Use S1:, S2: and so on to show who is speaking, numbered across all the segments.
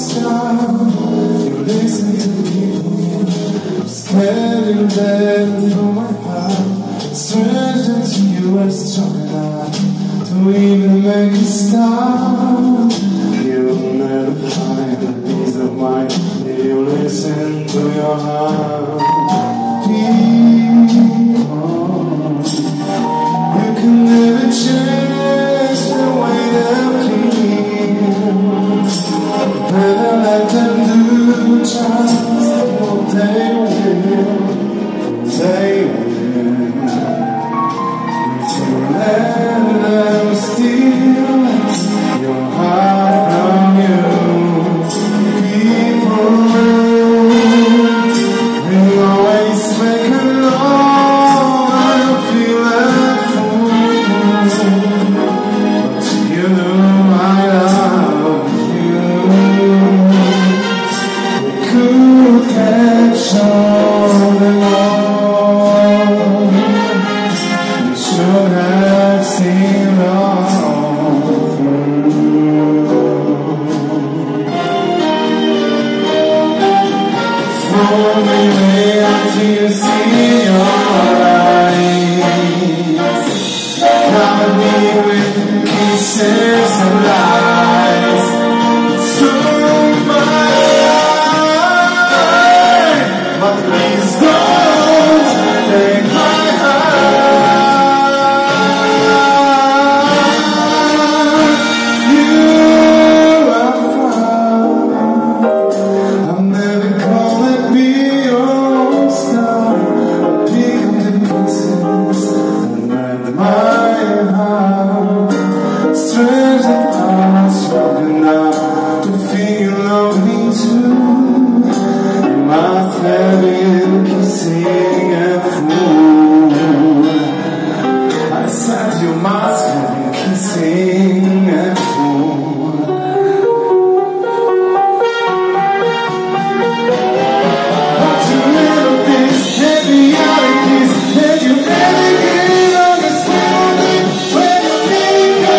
S1: stop. You listen to people. I'm scared you'll let through my heart. Stranger to you, I'm strong enough to even make a stop. You'll never find a peace of mind if you listen to your heart. People, you can never change the way they feel. Better let them do just what they will. They will. If you let them steal your heart from you, people will always make a law and feel like fools. But you know I love you. We could catch on and on. We should have seen all through. Throw me away until you see your eyes. Cover me with kisses and lies. So my life, but please don't take my heart. You are fine. I'm never gonna be your star. Pick up the pieces and mend my heart. Strange that I'm strong enough to feel lonely too. You must have been kissing a fool. I said you must have been kissing a fool. But you little things, heavy realities, that you never get on this morning. When you need me,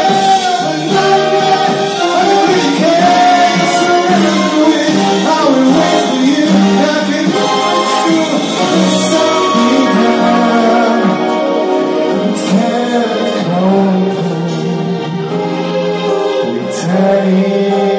S1: I only care. Surrender with, I will wait for you. Like it was true, something wrong. I'm scared cold. We take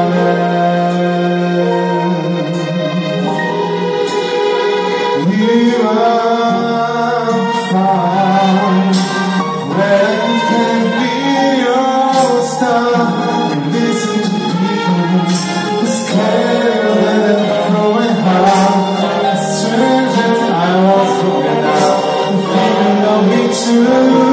S1: you are fine. Where you can be your star. You listen to people who scared let them throw it hard. Strange that I was broken out. The feeling of me too.